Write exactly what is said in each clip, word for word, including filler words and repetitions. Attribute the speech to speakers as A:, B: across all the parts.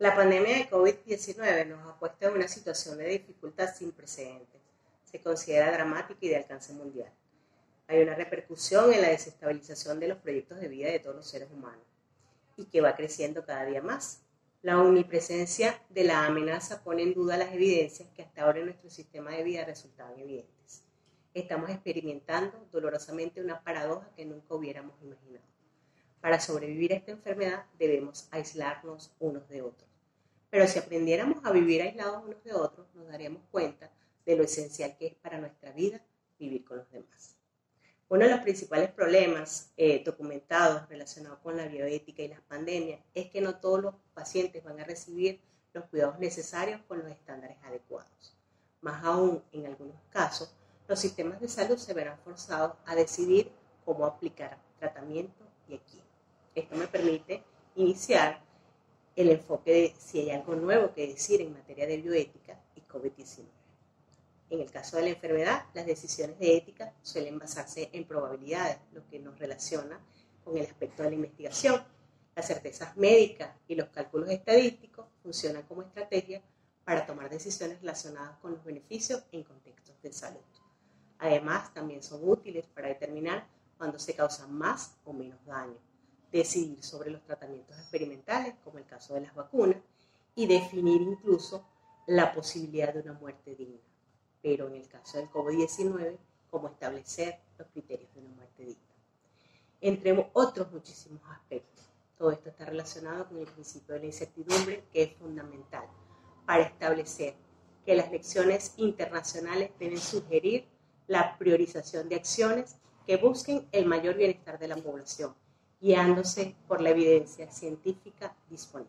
A: La pandemia de COVID diecinueve nos ha puesto en una situación de dificultad sin precedentes. Se considera dramática y de alcance mundial. Hay una repercusión en la desestabilización de los proyectos de vida de todos los seres humanos y que va creciendo cada día más. La omnipresencia de la amenaza pone en duda las evidencias que hasta ahora en nuestro sistema de vida resultaban evidentes. Estamos experimentando dolorosamente una paradoja que nunca hubiéramos imaginado. Para sobrevivir a esta enfermedad debemos aislarnos unos de otros. Pero si aprendiéramos a vivir aislados unos de otros, nos daríamos cuenta de lo esencial que es para nuestra vida vivir con los demás. Uno de los principales problemas eh, documentados relacionados con la bioética y las pandemias es que no todos los pacientes van a recibir los cuidados necesarios con los estándares adecuados. Más aún, en algunos casos, los sistemas de salud se verán forzados a decidir cómo aplicar tratamiento y a quién. Esto me permite iniciar el enfoque de si hay algo nuevo que decir en materia de bioética y COVID diecinueve. En el caso de la enfermedad, las decisiones de ética suelen basarse en probabilidades, lo que nos relaciona con el aspecto de la investigación. Las certezas médicas y los cálculos estadísticos funcionan como estrategia para tomar decisiones relacionadas con los beneficios en contextos de salud. Además, también son útiles para determinar cuándo se causa más o menos daño, decidir sobre los tratamientos experimentales, como el caso de las vacunas, y definir incluso la posibilidad de una muerte digna. Pero en el caso del COVID diecinueve, cómo establecer los criterios de una muerte digna. Entre otros muchísimos aspectos. Todo esto está relacionado con el principio de la incertidumbre, que es fundamental para establecer que las lecciones internacionales deben sugerir la priorización de acciones que busquen el mayor bienestar de la población, guiándose por la evidencia científica disponible.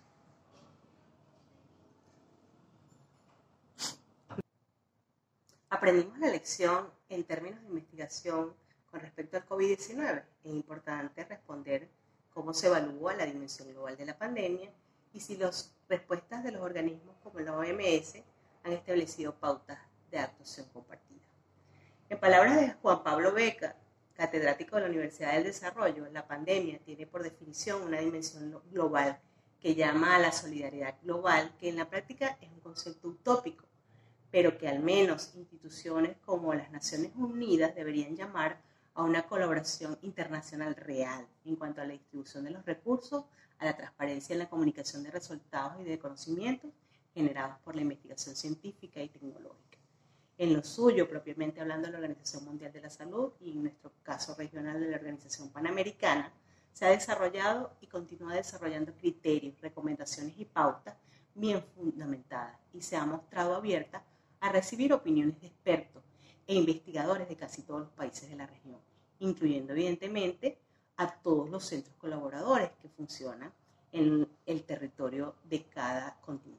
A: Aprendimos la lección en términos de investigación con respecto al COVID diecinueve. Es importante responder cómo se evalúa la dimensión global de la pandemia y si las respuestas de los organismos como la O M S han establecido pautas de actuación compartida. En palabras de Juan Pablo Beca, catedrático de la Universidad del Desarrollo, la pandemia tiene por definición una dimensión global que llama a la solidaridad global, que en la práctica es un concepto utópico, pero que al menos instituciones como las Naciones Unidas deberían llamar a una colaboración internacional real en cuanto a la distribución de los recursos, a la transparencia en la comunicación de resultados y de conocimientos generados por la investigación científica y tecnológica. En lo suyo, propiamente hablando de la Organización Mundial de la Salud y en nuestro caso regional de la Organización Panamericana, se ha desarrollado y continúa desarrollando criterios, recomendaciones y pautas bien fundamentadas y se ha mostrado abierta a recibir opiniones de expertos e investigadores de casi todos los países de la región, incluyendo evidentemente a todos los centros colaboradores que funcionan en el territorio de cada continente.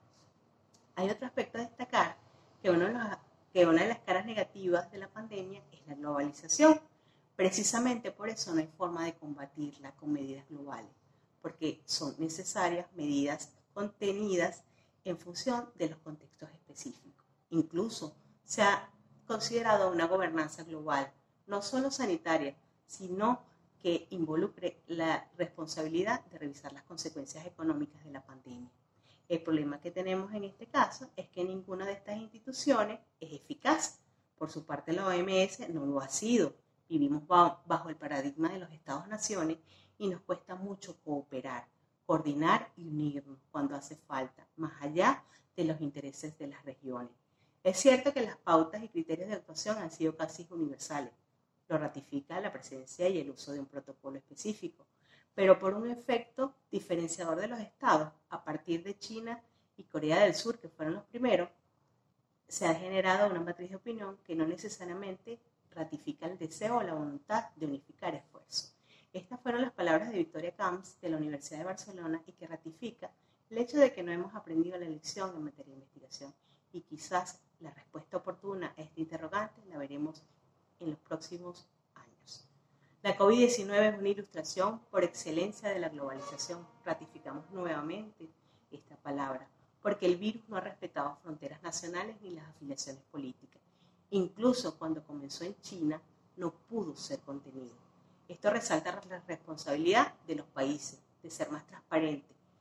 A: Hay otro aspecto a destacar, que, uno de los, que una de las caras negativas de la pandemia es la globalización. Precisamente por eso no hay forma de combatirla con medidas globales, porque son necesarias medidas contenidas en función de los contextos específicos. Incluso se ha considerado una gobernanza global, no solo sanitaria, sino que involucre la responsabilidad de revisar las consecuencias económicas de la pandemia. El problema que tenemos en este caso es que ninguna de estas instituciones es eficaz. Por su parte, la O M S no lo ha sido. Vivimos bajo el paradigma de los Estados-naciones y nos cuesta mucho cooperar, coordinar y unirnos cuando hace falta, más allá de los intereses de las regiones. Es cierto que las pautas y criterios de actuación han sido casi universales. Lo ratifica la presencia y el uso de un protocolo específico, pero por un efecto diferenciador de los estados, a partir de China y Corea del Sur, que fueron los primeros, se ha generado una matriz de opinión que no necesariamente ratifica el deseo o la voluntad de unificar esfuerzos. Estas fueron las palabras de Victoria Camps de la Universidad de Barcelona y que ratifica el hecho de que no hemos aprendido la lección en materia de investigación y quizás la respuesta oportuna a este interrogante la veremos en los próximos años. La COVID diecinueve es una ilustración por excelencia de la globalización. Ratificamos nuevamente esta palabra, porque el virus no ha respetado fronteras nacionales ni las afiliaciones políticas. Incluso cuando comenzó en China, no pudo ser contenido. Esto resalta la responsabilidad de los países de ser más transparentes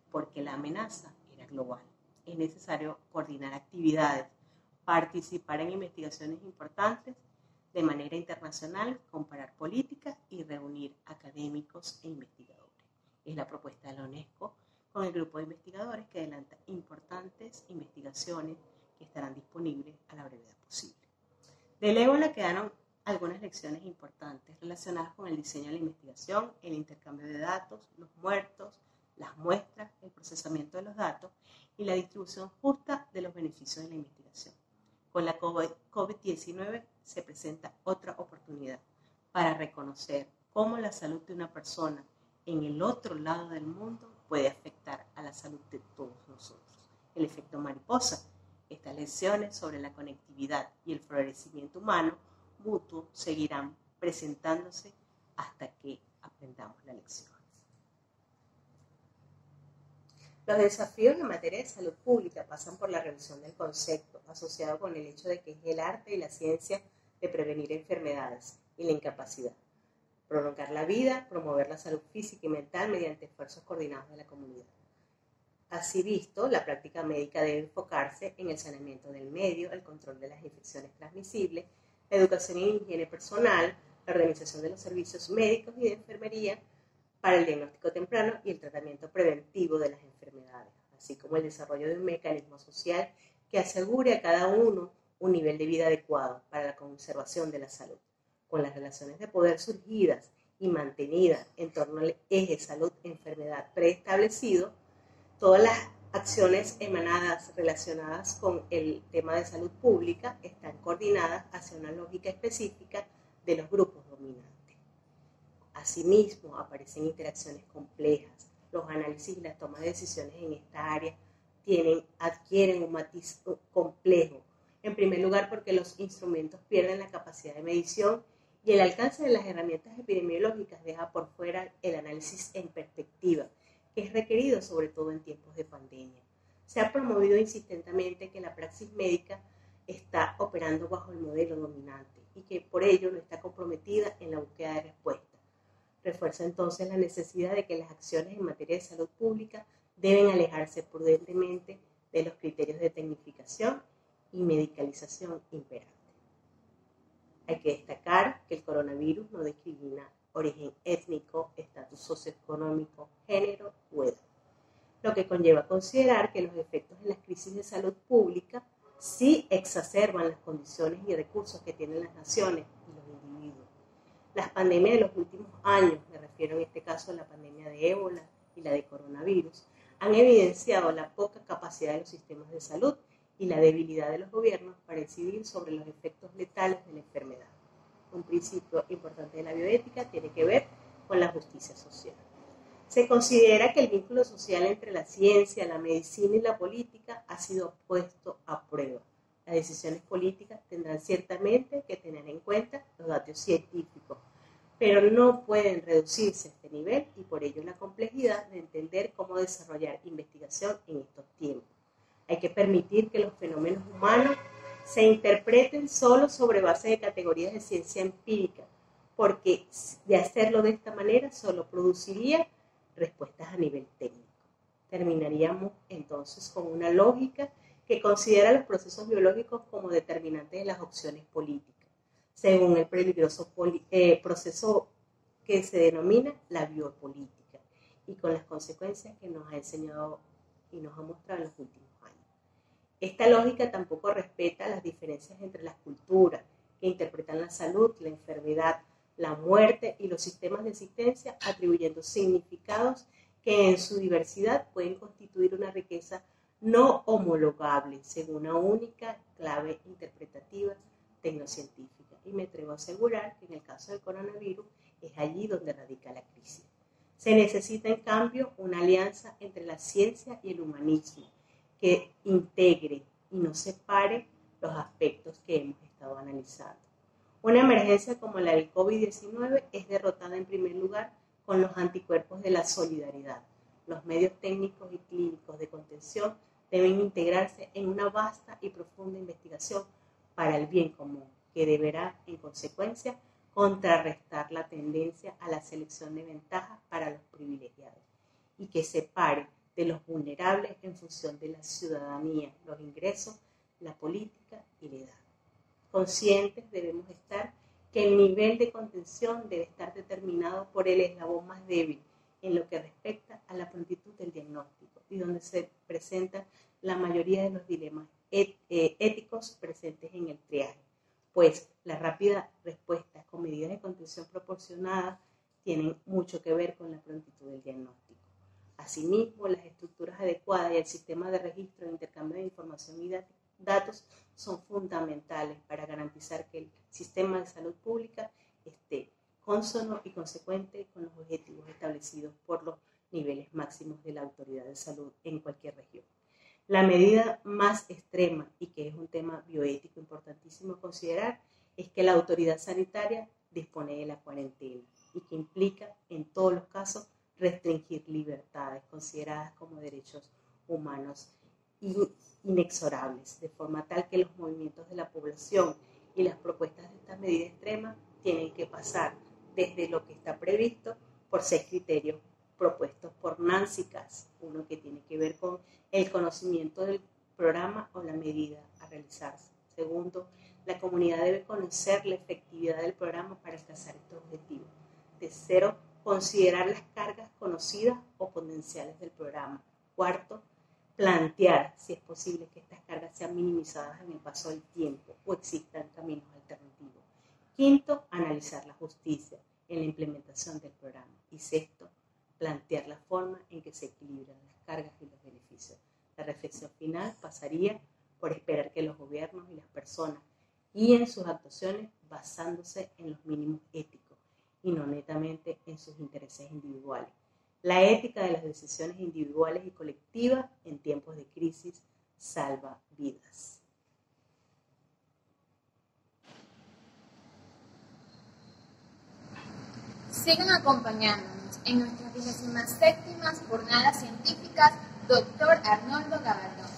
A: porque la amenaza era global. Es necesario coordinar actividades, participar en investigaciones importantes de manera internacional, comparar políticas y reunir académicos e investigadores. Es la propuesta de la UNESCO con el grupo de investigadores que adelanta importantes investigaciones que estarán disponibles a la brevedad posible. Del ébola quedaron algunas lecciones importantes relacionadas con el diseño de la investigación, el intercambio de datos, los muertos, las muestras, el procesamiento de los datos y la distribución justa de los beneficios de la investigación. Con la COVID diecinueve se presenta otra oportunidad para reconocer cómo la salud de una persona en el otro lado del mundo puede afectar a la salud de todos nosotros. El efecto mariposa. Estas lecciones sobre la conectividad y el florecimiento humano mutuo seguirán presentándose hasta que aprendamos la lección. Los desafíos en materia de salud pública pasan por la revisión del concepto, asociado con el hecho de que es el arte y la ciencia de prevenir enfermedades y la incapacidad, prolongar la vida, promover la salud física y mental mediante esfuerzos coordinados de la comunidad. Así visto, la práctica médica debe enfocarse en el saneamiento del medio, el control de las infecciones transmisibles, la educación en higiene personal, la organización de los servicios médicos y de enfermería para el diagnóstico temprano y el tratamiento preventivo de las enfermedades, así como el desarrollo de un mecanismo social que asegure a cada uno un nivel de vida adecuado para la conservación de la salud, con las relaciones de poder surgidas y mantenidas en torno al eje salud-enfermedad preestablecido. Todas las acciones emanadas relacionadas con el tema de salud pública están coordinadas hacia una lógica específica de los grupos dominantes. Asimismo, aparecen interacciones complejas. Los análisis y las tomas de decisiones en esta área tienen, adquieren un matiz complejo. En primer lugar, porque los instrumentos pierden la capacidad de medición y el alcance de las herramientas epidemiológicas deja por fuera el análisis en perspectiva, que es requerido sobre todo en tiempos de pandemia. Se ha promovido insistentemente que la praxis médica está operando bajo el modelo dominante y que por ello no está comprometida en la búsqueda de respuestas. Refuerza entonces la necesidad de que las acciones en materia de salud pública deben alejarse prudentemente de los criterios de tecnificación y medicalización imperantes. Hay que destacar que el coronavirus no discrimina origen étnico, estatus socioeconómico, género u edad, lo que conlleva considerar que los efectos en las crisis de salud pública sí exacerban las condiciones y recursos que tienen las naciones y los individuos. Las pandemias de los últimos años, me refiero en este caso a la pandemia de ébola y la de coronavirus, han evidenciado la poca capacidad de los sistemas de salud y la debilidad de los gobiernos para incidir sobre los efectos letales de la enfermedad. Un principio importante de la bioética tiene que ver con la justicia social. Se considera que el vínculo social entre la ciencia, la medicina y la política ha sido puesto a prueba. Las decisiones políticas tendrán ciertamente que tener en cuenta los datos científicos, pero no pueden reducirse a este nivel y por ello la complejidad de entender cómo desarrollar investigación en estos tiempos. Hay que permitir que los fenómenos humanos se interpreten solo sobre base de categorías de ciencia empírica, porque de hacerlo de esta manera solo produciría respuestas a nivel técnico. Terminaríamos entonces con una lógica que considera los procesos biológicos como determinantes de las opciones políticas, según el peligroso poli- eh, proceso que se denomina la biopolítica, y con las consecuencias que nos ha enseñado y nos ha mostrado en los últimos años. Esta lógica tampoco respeta las diferencias entre las culturas que interpretan la salud, la enfermedad, la muerte y los sistemas de existencia, atribuyendo significados que en su diversidad pueden constituir una riqueza no homologable según una única clave interpretativa tecnocientífica. Y me atrevo a asegurar que en el caso del coronavirus es allí donde radica la crisis. Se necesita, en cambio, una alianza entre la ciencia y el humanismo que integre y no separe los aspectos que hemos estado analizando. Una emergencia como la del COVID diecinueve es derrotada en primer lugar con los anticuerpos de la solidaridad. Los medios técnicos y clínicos de contención deben integrarse en una vasta y profunda investigación para el bien común, que deberá, en consecuencia, contrarrestar la tendencia a la selección de ventajas para los privilegiados y que separe de los vulnerables en función de la ciudadanía, los ingresos, la política y la edad. Conscientes debemos estar que el nivel de contención debe estar determinado por el eslabón más débil en lo que respecta a la prontitud del diagnóstico y donde se presentan la mayoría de los dilemas et, eh, éticos presentes en el triaje, pues la rápida respuesta con medidas de contención proporcionadas tienen mucho que ver con la prontitud del diagnóstico. Asimismo, las estructuras adecuadas y el sistema de registro de intercambio de información y datos son fundamentales para garantizar que el sistema de salud pública esté cónsono y consecuente con los objetivos establecidos por los niveles máximos de la autoridad de salud en cualquier región. La medida más extrema, y que es un tema bioético importantísimo a considerar, es que la autoridad sanitaria dispone de la cuarentena y que implica, en todos los casos, restringir libertades consideradas como derechos humanos inexorables, de forma tal que los movimientos de la población y las propuestas de esta medida extrema tienen que pasar desde lo que está previsto por seis criterios propuestos por Nancy Cass, uno que tiene que ver con el conocimiento del programa o la medida a realizarse. Segundo, la comunidad debe conocer la efectividad del programa para alcanzar estos objetivos. Tercero, considerar las cargas conocidas o potenciales del programa. Cuarto, plantear si es posible que estas cargas sean minimizadas en el paso del tiempo o existan caminos alternativos. Quinto, analizar la justicia en la implementación del programa. Y sexto, plantear la forma en que se equilibran las cargas y los beneficios. La reflexión final pasaría por esperar que los gobiernos y las personas guíen sus actuaciones basándose en los mínimos éticos y no netamente en sus intereses individuales. La ética de las decisiones individuales y colectivas en tiempos de crisis salva vidas.
B: Sigan acompañándonos en nuestras vigésima séptimas jornadas científicas, doctor Arnoldo Gabaldón.